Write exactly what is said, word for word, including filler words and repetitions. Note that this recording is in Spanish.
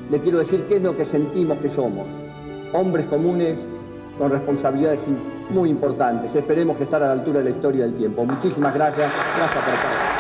le quiero decir qué es lo que sentimos que somos. Hombres comunes con responsabilidades muy importantes. Esperemos estar a la altura de la historia del tiempo. Muchísimas gracias. Gracias por estar aquí.